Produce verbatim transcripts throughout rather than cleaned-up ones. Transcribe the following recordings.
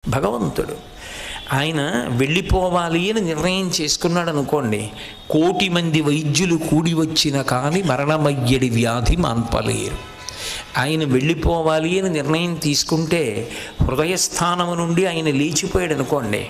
భగవంతుడు. ఆయన వెళ్ళిపోవాలి అని నిర్ణయం చేసుకున్నాడు అనుకోండి, కోటి మంది వైద్యులు కూడి వచ్చిన కానీ మరణమయ్యడి వ్యాధి మాన్పలేరు. ఆయన వెళ్ళిపోవాలి అని నిర్ణయం తీసుకుంటే హృదయస్థానము నుండి ఆయన లేచిపోయాడు అనుకోండి,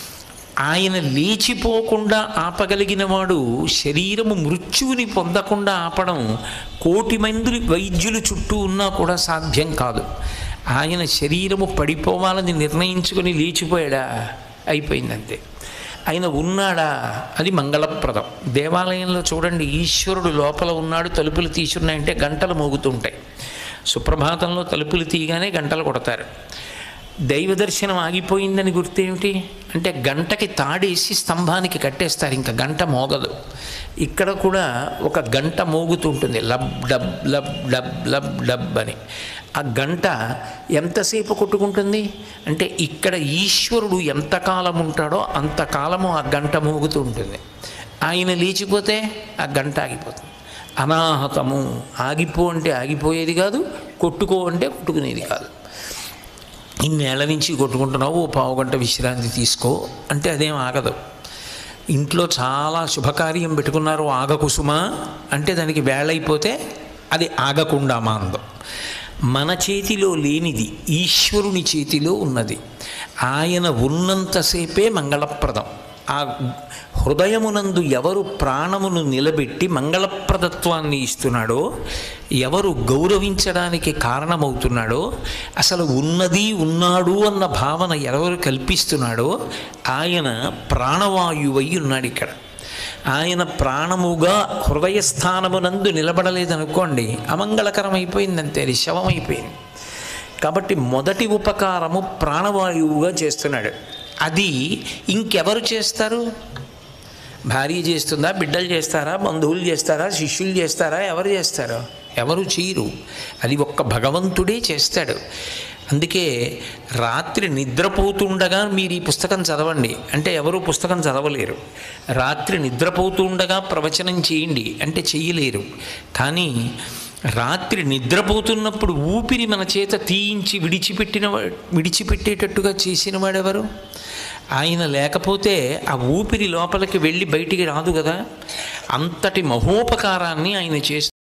ఆయన లేచిపోకుండా ఆపగలిగిన వాడు శరీరము మృత్యువుని పొందకుండా ఆపడం కోటి మంది వైద్యులు చుట్టూ ఉన్నా కూడా సాధ్యం కాదు. ఆయన శరీరము పడిపోవాలని నిర్ణయించుకొని లేచిపోయాడా, అయిపోయిందంతే. ఆయన ఉన్నాడా, అది మంగళప్రదం. దేవాలయంలో చూడండి, ఈశ్వరుడు లోపల ఉన్నాడు, తలుపులు తీసున్నాయంటే గంటలు మోగుతుంటాయి. సుప్రభాతంలో తలుపులు తీయగానే గంటలు కొడతారు. దైవ దర్శనం ఆగిపోయిందని గుర్తేమిటి అంటే గంటకి తాడేసి స్తంభానికి కట్టేస్తారు, ఇంకా గంట మోగదు. ఇక్కడ కూడా ఒక గంట మోగుతుంటుంది, lub dub lub dub lub dub అని. ఆ గంట ఎంతసేపు కొట్టుకుంటుంది అంటే ఇక్కడ ఈశ్వరుడు ఎంతకాలం ఉంటాడో అంతకాలము ఆ గంట మోగుతూ ఉంటుంది. ఆయన లేచిపోతే ఆ గంట ఆగిపోతుంది. అనాహతము, ఆగిపో అంటే ఆగిపోయేది కాదు, కొట్టుకో అంటే కొట్టుకునేది కాదు. ఇన్నేళ్ల నుంచి కొట్టుకుంటున్నావు, ఓ పావు గంట విశ్రాంతి తీసుకో అంటే అదేం ఆగదు. ఇంట్లో చాలా శుభకార్యం పెట్టుకున్నారు, ఆగకుసుమా అంటే దానికి వేళైపోతే అది ఆగకుండా మాందం. మన చేతిలో లేనిది ఈశ్వరుని చేతిలో ఉన్నది. ఆయన ఉన్నంతసేపే మంగళప్రదం. ఆ హృదయమునందు ఎవరు ప్రాణమును నిలబెట్టి మంగళప్రదత్వాన్ని ఇస్తున్నాడో, ఎవరు గౌరవించడానికి కారణమవుతున్నాడో, అసలు ఉన్నది ఉన్నాడు అన్న భావన ఎవరు కల్పిస్తున్నాడో ఆయన ప్రాణవాయువై ఉన్నాడు. ఇక్కడ ఆయన ప్రాణముగా హృదయస్థానమునందు నిలబడలేదనుకోండి, అమంగళకరమైపోయిందంతే, అది శవమైపోయింది. కాబట్టి మొదటి ఉపకారము ప్రాణవాయువుగా చేస్తున్నాడు. అది ఇంకెవరు చేస్తారు? భార్య చేస్తుందా, బిడ్డలు చేస్తారా, బంధువులు చేస్తారా, శిష్యులు చేస్తారా, ఎవరు చేస్తారో? ఎవరు చేయరు. అది ఒక్క భగవంతుడే చేస్తాడు. అందుకే రాత్రి నిద్రపోతుండగా మీరు ఈ పుస్తకం చదవండి అంటే ఎవరు పుస్తకం చదవలేరు. రాత్రి నిద్రపోతుండగా ప్రవచనం చేయండి అంటే చెయ్యలేరు. కానీ రాత్రి నిద్రపోతున్నప్పుడు ఊపిరి మన చేత తీయించి విడిచిపెట్టిన విడిచిపెట్టేటట్టుగా చేసిన వాడెవరు? ఆయన లేకపోతే ఆ ఊపిరి లోపలికి వెళ్ళి బయటికి రాదు కదా. అంతటి మహోపకారాన్ని ఆయన చేస్తూ